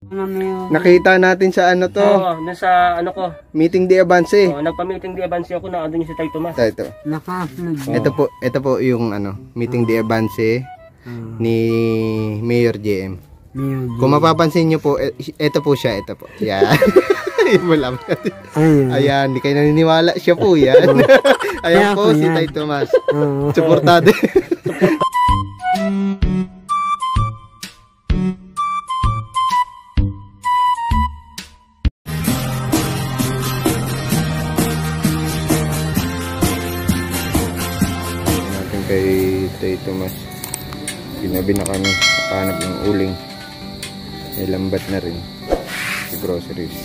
Nakita natin sa ano to? Oo, nasa ano ko. Meeting de Avance. Oo, nagpa-meeting de Avance ako na andun yung si Tay Tomas. Ito. Ito po yung ano, Meeting de Avance ni Mayor JM. Kung mapapansin nyo po, ito po siya, ito po. Yan. Ayan, hindi kayo naniniwala. Siya po yan. Ayan po si Tay Tomas. Suportado. Natin kay Tay Tomas. Ginabi na kami. Hanap ng uling. May lambat na rin. Sa groceries.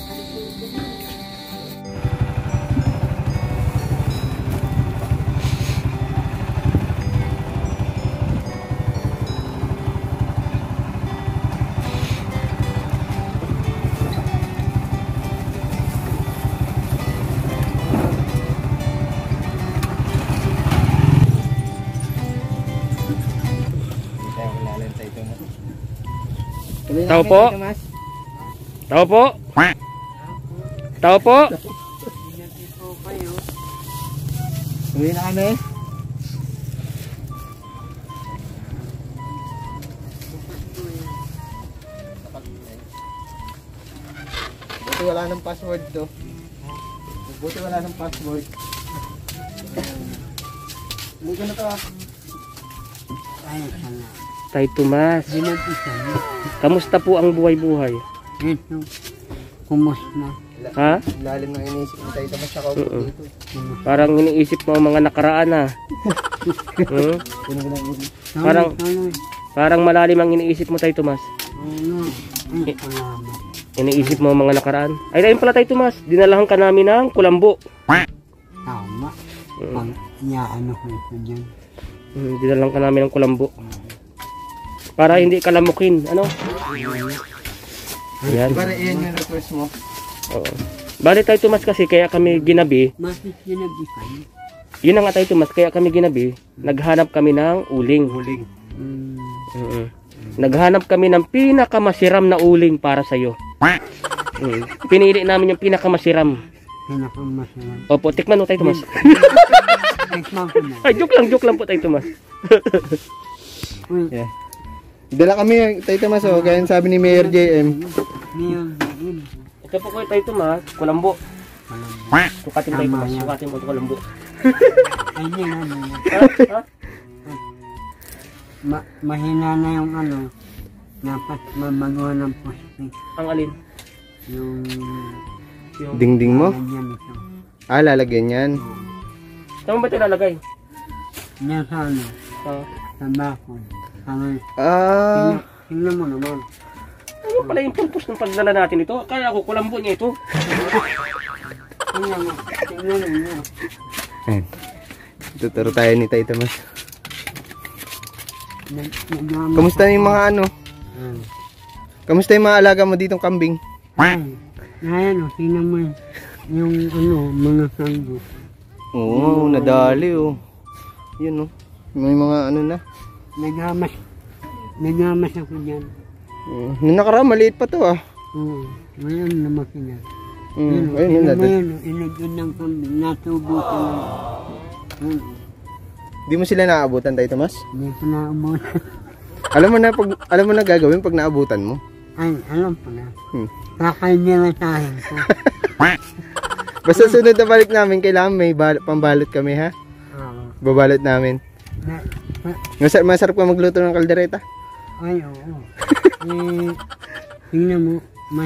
Tao po. Tao po. Tao po. Uwi na kami. Buti wala ng password to. Buti wala ng password. Hindi ko na to ah. Tay Tomas. Kamusta po ang buhay-buhay? Ito. Kumusta? Ha? Lalim ng iniisip ni Tay Tomas siya kaupo dito. Parang iniisip mo ang mga nakaraan ah. Parang malalim ang iniisip mo, Tay Tomas. Iniisip mo ang mga nakaraan. Ay, ayun pala, Tay Tomas. Dinalahan ka namin ng kulambo. Tama. Ano ko ito dyan. Dinalahan ka namin ng kulambo. Para hindi ka lamukin. Ano? Yan. Para iyan yung request mo. Oo. Bali, Tay Tomas, kasi kaya kami ginabi. Bakit ginabi kayo? Yun na nga, Tay Tomas, kaya kami ginabi. Naghanap kami ng uling. Uling. Naghanap kami ng pinakamasiram na uling para sa'yo. Pinili namin yung pinakamasiram. Pinakamasiram. Opo, tikman mo, Tay Tomas. Tikman ko na. Ay, joke lang po, Tay Tomas. Yeah. Dala kami, Tay Tomas, oh, kaya sabi ni Mayor JM. Ito po ko, Tay Tomas, kulambo. Sukatin, Tay Tomas, sukatin mo ito kulambo. Ay, mahina na yung ano, dapat mamaguhan ng poste. Ang alin? Yung Dingding mo? lalagyan ito. Ah, lalagyan yan. Saan mo ba ito lalagay? Yan sa ano, sa bakod. Tingnan mo naman. Ano pala yung purpose ng pagdala natin ito? Kaya ako, kulambo niya ito. Tingnan mo. Ayan. Tuturo tayo ni Tay Tomas. Kamusta yung mga ano? Kamusta yung mga alaga mo ditong kambing? Ayan o, tingnan mo yung ano, mga sanggo. Oo, nadali oh. Yun oh. May mga ano na. Naghamas ako dyan. Nung nakaraan, maliit pa to ah. Oo, ngayon lumaki na. Ayun, inagod ng kambing, natubo ko lang. Di mo sila naabutan, Tay Tomas? Hindi ko naabutan. Alam mo na gagawin pag naabutan mo? Ay, alam ko na. Kakainiritahin ko. Basta sunod na balik namin, kailangan may pambalot kami ha? Babalot namin. Masarap ka magluto ng kaldereta? Ay, oo. Tingnan mo,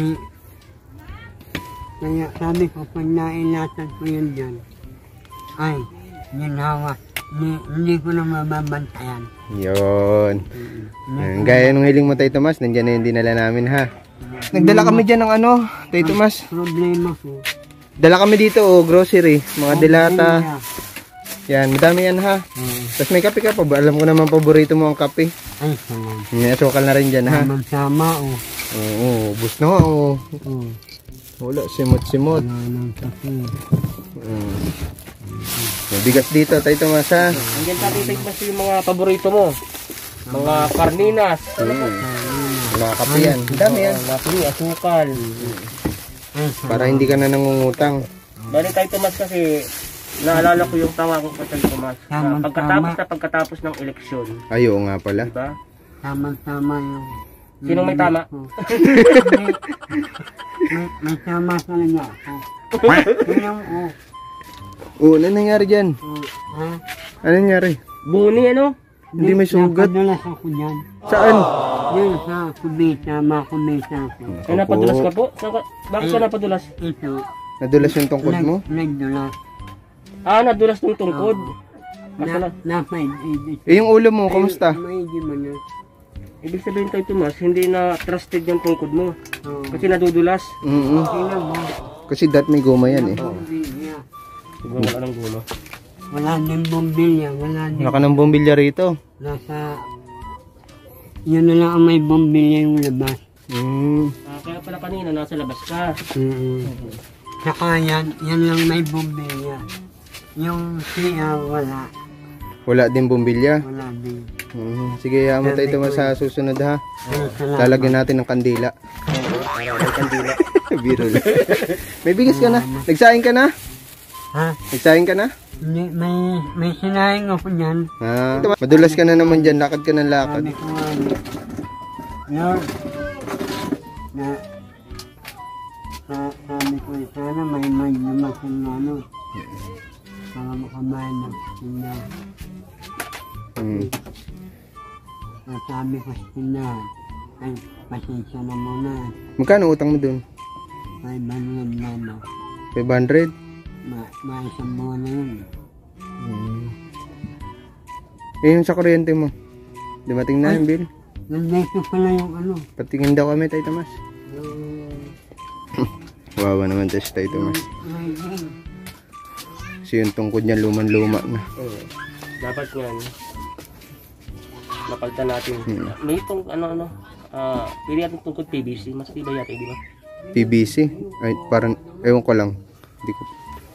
kaya sabi ko, pag nailatan ko yun dyan, ay, ginhawa. Hindi ko na mababantayan. Yun. Gaya nung hiling mo, Tay Tomas, nandiyan na yung dinala namin ha. Nagdala kami dyan ng ano, Tay Tomas. Problema ko. Dala kami dito, oh, grocery, mga dilata. Yan, madami yan ha. Tapos may kape ka pa ba? Alam ko naman paborito mo ang kape. Ay, salamat. May asukal na rin dyan ha. Sama oh. Oo, bus na nga oh. Wala, simot-simot. Wala ng kape. May bigas dito, Tay Tomas ha. Nandiyan natin, Tay Tomas, yung mga paborito mo. Mga karninas. Mga kape yan. Ang dami yan. Napili, asukal. Para hindi ka na nangungutang. Bali tayo Tomas kasi naalala ko yung tawa ko kay Tay Tomas. Pagkatapos ng eleksyon. Ay, oo nga pala. Diba? Tama-tama yung... Sinong may tama? may tama sa niya ako. Yung, Oo, ano nangyari dyan? ha? Ano nangyari? Buni ano? Hindi may sugat. Napadulas ako dyan. Saan? Yun sa kubita, makumita ako. Ay, napadulas ka po? Bakit ka napadulas? Ito, Nadulas yung tungkod mo? nagdulas. Ah, nadulas ng tungkod. Napaid. Eh, yung ulo mo, kamusta? May di mo na. Ibig sabihin Tay Tomas, hindi na trusted yung tungkod mo. Oo. Kasi nadudulas. Sino mo? Kasi may goma yan eh. Bombilya. Siguro wala ng guma. Wala din bombilya. Wala din. Wala ka ng bumbilya rito. Nasa... Yun na lang ang may bombilya yung labas. Kaya pala kanina nasa labas ka. Saka yan lang may bombilya. Yung siya wala. Wala din bumbilya. Wala din. Sige, yaman tayo Tomas sa susunod ha. Salamat. Lalagyan natin ng kandila. Para may kandila. Biro lang. May bigas ka na? Nagsaing ka na? Ha? Nagsaing ka na? Hindi, may sinayang ako dyan. Madulas ka na naman dyan. Lakad ka ng lakad. Sabi ko nga, Lord, sabi ko, sana may lumaking na ano. Para makabayan ng sindahan. Sabi ko sa sindahan, ay, pasensya na muna. Magkano utang mo dun? 500 na na. 500? Maisang buwan na yun. Eh, yung sa kuryente mo. Dumating na yung bill. Nandito pala yung ano. Patingin daw kami tayo Tomas. Wawa naman tayo tayo Tomas. Kasi yung tungkod niya luman-luma na. Dapat nga mapalitan natin. May itong pili natin tungkod PVC. Mas tibay yata, di ba? PVC? Ay, parang, ewan ko lang. Hindi ko.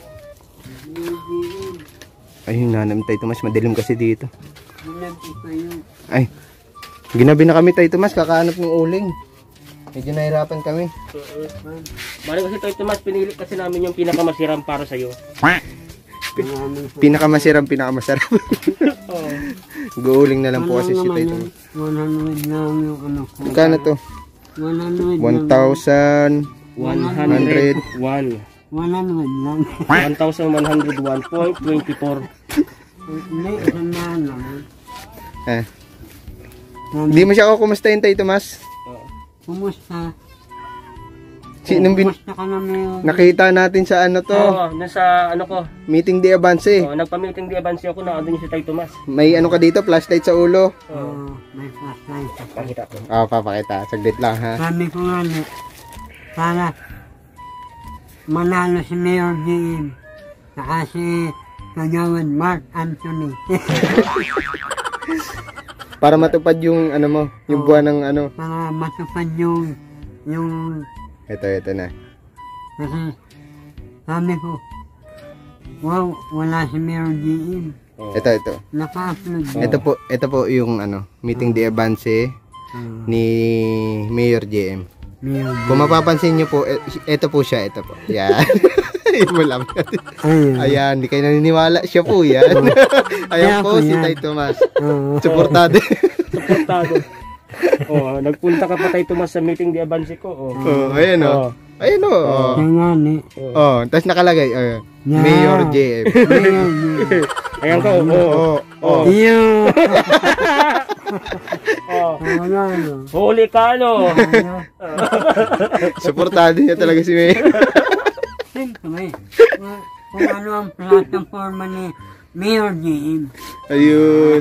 Ayun, nanam tayo Tomas. Madilim kasi dito. Ay, ginabi na kami tayo Tomas. Kakahanap ng uling. Medyo nahirapan kami. Bali kasi Tay Tomas, pinili kasi namin yung pinakamasiram para sa'yo. Pinakamasarap. Guuling na lang po kasi si tayo Tomas. 100 lang yung ano ko. Magkano to? 100 1,101. 101. 100 lang. 1,101.24. Hindi, isang daan lang. Hindi mo siya ako kumustahin tayo Tomas? Kumusta? Kumusta ka na ngayon? Nakita natin sa ano to? Oo, nasa ano ko. Meeting de Avance. Nagpa-meeting di Avance ako na andun yung si Tay Tomas. May ano ka dito? Flashlight sa ulo? May flashlight. Pakita ko. Papakita. Saglit lang ha. Sabi ko nga, sana manalo si Mayor Jim. Saka si Kagawad Mark Anthony. Para matupad yung ano mo, yung buwan ng ano. Para matupad yung Ito na. kasi sabi ko, wow, wala si Mayor Jim. Ito. Naka-upload. Ito po yung ano, meeting de Avance ni Mayor JM. Mayor Jim. Kung mapapansin niyo po, ito po siya, ito po. Yan. Wala mo natin. Ayan, hindi kayo naniniwala. Siya po yan. Ayan po si Tay Tomas. Suportado. Nagpunta ka pa Tay Tomas sa meeting di Avance ko. Ayan o. Ayan o. Tapos nakalagay, Mayor JM. Ayan ko. Huli ka no. Suportado niya talaga si Mayor. Siyempre, kung ano ang platforma ni Mayor JM. Ayun.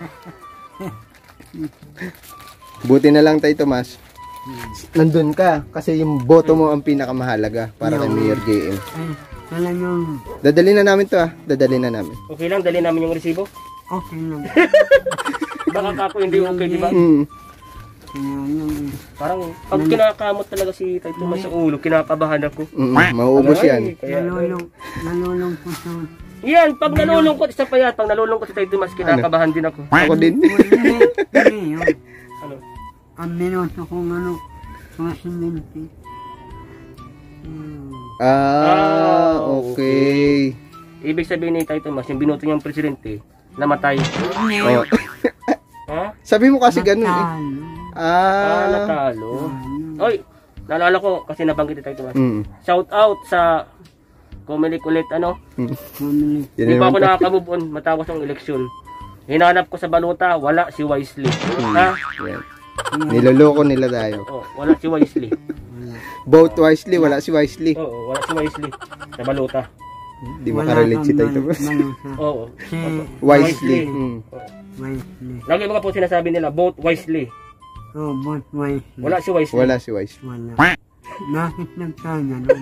Buti na lang Tay Tomas. Nandun ka kasi yung boto mo ang pinakamahalaga para kay Mayor JM. Talagang Dadali na namin to Dadali na namin. Okay lang, dali namin yung resibo. okay lang. Baka ako hindi okay, di ba? Parang pag kinakamot talaga si Tay Tomas sa ulo, kinakabahan ako. Mauubos yan. Nalulungkot sa... Yan, pag nalulungkot, isa pa yan, pag nalulungkot si Tay Tomas, kinakabahan din ako. Ako din. Hindi yun. Ano? ang minuto kong ano, presidente. Okay. Ibig sabihin ni Tay Tomas, yung binoto niyang presidente, namatay. Oh. Ha? Sabi mo kasi ganun eh. Natalo. Oy, naalala ko kasi nabanggit ni Tay Tomas. Mm. Shout out sa Comelec ulit, ano? Family. Yan Hindi pa naman ako nakaka-move on matapos ng eleksyon. Hinanap ko sa balota, wala si Wisely. Ha? Yan. Niloloko nila tayo. Oh, wala si Wisely. Vote wisely, wala si Wisely. Oo, wala si Wisely sa balota. Di makarelate si Tay Tomas. Oo. Si Wisely. Wisely. Lagi mga po sinasabi nila, vote wisely. Oh, but Wisely. Wala si Wisely. Wala si Wisely. Wala. Bakit nagkanya no?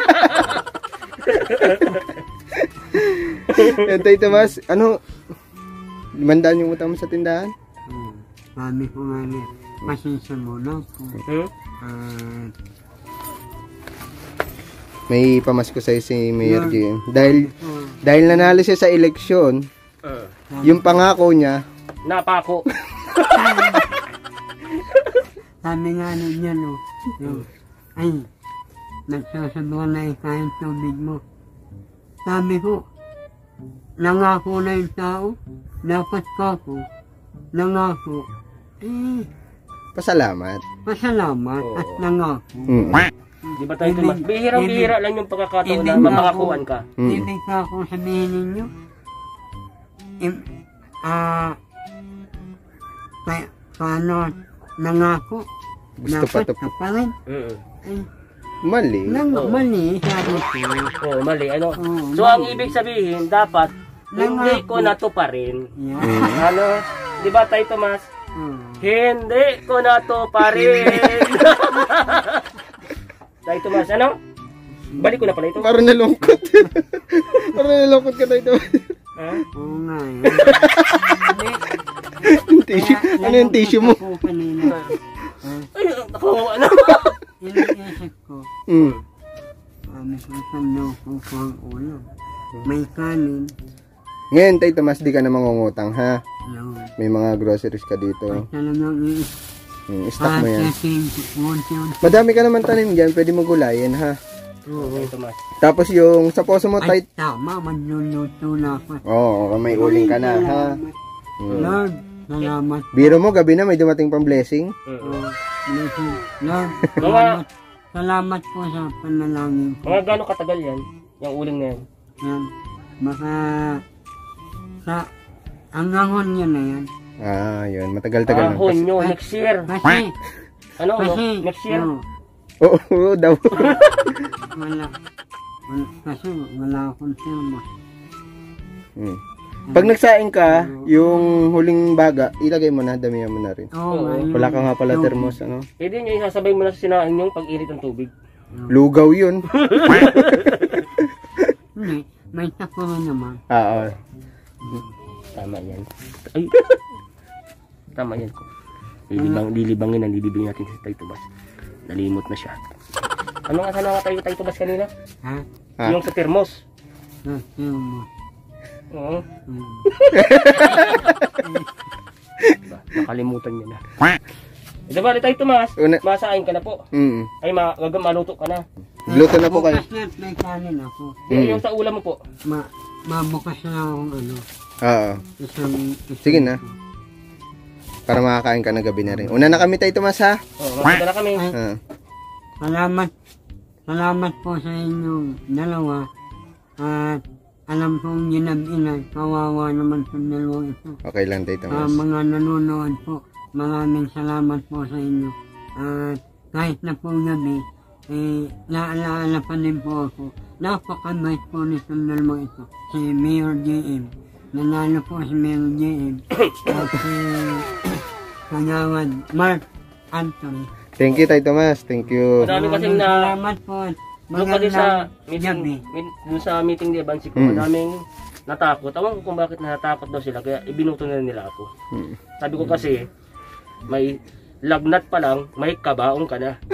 Yan, Tay Tomas, ano? 500 yung utang mo sa tindahan? Sabi ko nga niya, pasensya mo na po. May pamasko sa'yo si Mayor JM. Dahil nanalo siya sa eleksyon, yung pangako niya, Napako. Sabi nga niya no, ay, nagsasabuhan na ikain tubig mo. Sabi ko, nangako na yung tao, dapat ka ko, nangako. pasalamat. Pasalamat at nangako. Di ba Tay Tomas? Bihirang-bihira lang yung pagkakataon na mapangakuan ka. Ibig ka ako sabihin ninyo, paano nangako, Gusto pa dapat to. ka pa rin. Mali. Mali, sabi ko. Oo, mali. Ano? So, ang ibig sabihin, dapat, hindi ko na to pa rin. Yan. Ano? Di ba Tay Tomas? Hindi ko na to pa rin. Tay Tomas, ano? Balik ko na pala ito. Parang nalungkot. Parang nalungkot ka, Tay Tomas. Ha? Oo nga. Yung tissue. Ano yung tissue mo? Ako kanina. Ay, nakawawa na. Iniisip ko, may sasalaw ko pang ulo. May kanin. Ngayon, Tay Tomas, di ka na mangungutang, ha? Yun. May mga groceries ka dito. Talagang Stock mo yan. unti-unti. Madami ka naman tanim dyan. Pwede mo gulayin, ha? Tay Tomas. Tapos yung sa poso mo, Ay, Tay... tama, magluluto na ako. Oo, may uling ka na, ha? Lord, salamat. Biro mo, gabi na may dumating pang blessing. Lord, salamat. Salamat po sa panalangin ko. Mga gano'ng katagal yan? Yung uling na yan? Yan. Baka sa hanggang Hunyo na yan. Yun. Matagal-tagal na. Hunyo, next year. Kasi, Ano? Next year? Oo, daw. Wala. Kasi wala akong firma. Pag nagsaing ka, yung huling baga, ilagay mo na, damihan mo na rin. Wala ka nga pala thermos, ano? Pwede nyo isasabay mo na sa sinaing yung pag-init ng tubig. Lugaw yun. Hindi, may takuro naman. Tama yan. Ay. Tama yan ko. Lilibangin natin si Tay Tomas. Nalimot na siya. Ano nga sana nga Tay Tomas kanina? Ha? Yung sa thermos. Firma. Oo. Nakalimutan niya na. Diba Tay Tomas? Masain ka na po. Ay maluto ka na. Luto na po kayo. Bukas na may kanin ako. Yung sa ulam mo po. Mabukas na akong ano. Sige na. Para makakain ka na gabi na rin. Una na kami, Tay Tomas, ha? Maganda na kami. Salamat po sa inyong dalawa. At alam kong ginab-inag, kawawa naman sa dalawang ito. Okay lang, Tay Tomas. Mga nanonood po, maraming salamat po sa inyo. At kahit na po gabi, naalaala pa din po ako. Napakabait po nitong dalawang ito. Si Mayor JM. Nanalo po si Mayor JM. At si Kagawad Mark Anthony. Thank you, Tay Tomas. Thank you. Marami kasing na... Salamat po. Doon kasi sa gabi. meeting ni Ebansi ko, madaming natakot. Awan ko kung bakit natakot daw sila, kaya ibinuto na nila ako. Sabi ko kasi, may lagnat pa lang, may kabaong ka na.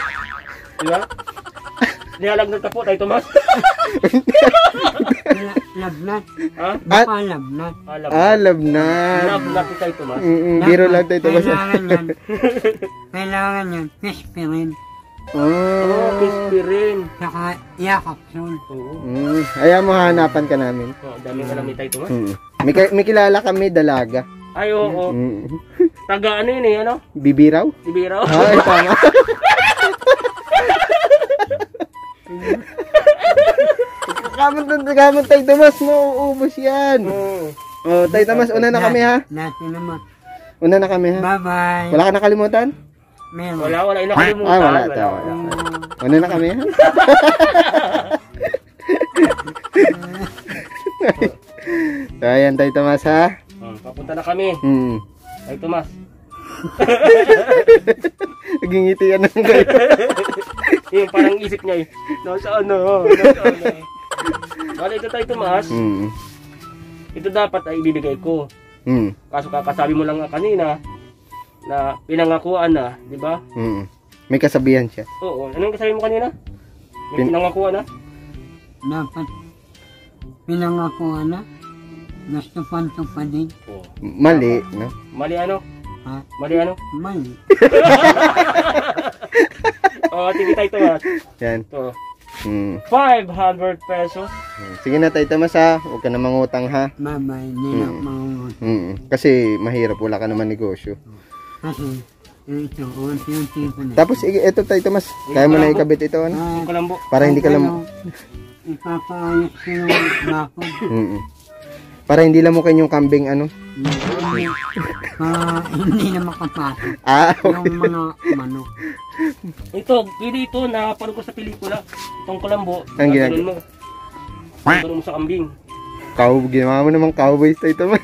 Diba? Nilalagnat ka po, Tay Tomas. Lagnat. Ha? Baka lagnat. Alam. Love na. Love na kita ito, mas. Biro lang tayo Tomas. Kailangan yan. Kailangan yan. Pispirin. Oo, pispirin. Saka yakapsul. Oo. Ayaw mo hanapan ka namin. Oh, daming alam ni tayo ito, mas. May kilala kami, dalaga. Ay, oo. Taga ano yun eh, ano? Bibiraw? Ibiraw. Ay, tama. Kamot tayo Tomas, mauubos yan. Oh, tayo Tomas, una na kami ha. Natin naman. Una na kami ha. Bye-bye. Wala ka nakalimutan? Meron. Wala, inakalimutan. Wala. Una na kami ha. So, ayan tayo Tomas ha. Papunta na kami. Ay, Tomas. Nagingitian na kayo. Yung parang isip niya eh. Nasaan na? Wala, ito tayo Tomas. Ito dapat ay ibibigay ko. Kaso kakasabi mo lang kanina na pinangakuan na, di ba? May kasabihan siya. Oo. Anong kasabi mo kanina? May pinangakuan na? Dapat pinangakuan na. Gusto pang tupadin. Mali, no? Mali ano? Ha? Mali ano? Mali. Sige tayo Tomas. Yan. Ito. 500 pesos. Sige na tayo Tomas ha. Huwag ka na mangutang ha. Bye-bye. Hindi na mangungot. Kasi mahirap, wala ka naman negosyo. Kasi ito, unti-unti ko na. Tapos ito tayo Tomas. Kaya mo na ikabit ito ano? Yung kalambo. Para hindi ka lang Ipapaayos ko yung bakod. para hindi lang mo yung kambing ano. Para hindi na makapasok. Okay. Yung mga manok. Ito, pwede ito. Napanood ko sa pelikula. Itong kalambo. Ang ginagawa? Gano'n mo sa kambing. Ginawa mo namang cowboy tayo Tomas.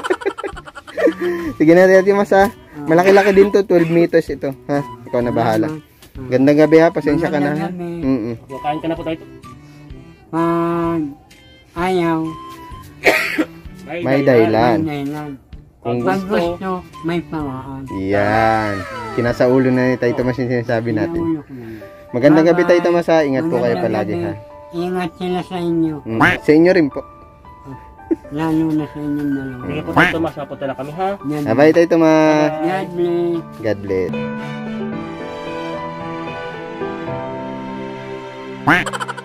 Sige na tayo Tomas ha. Malaki-laki din to, 12 meters ito. Ha? Ikaw na bahala. Gandang gabi ha, pasensya ka na ha. Kain ka na po tayo. Pag ayaw, May dahilan. may dahilan. Kung Pag gusto, gusto, may paraan. Yan. Kinasa ulo na ni tayo Tomas yung sinasabi natin. Naulo ko lang. Magandang gabi tayo Tomas ha. Ingat po kayo Magandang palagi gabi. ha. Ingat sila sa inyo. Sa inyo rin po. Lalo na sa inyong dalawa. sige po tayo Tomas. Napunta na kami ha. Bye tayo Tomas. God bless. God bless.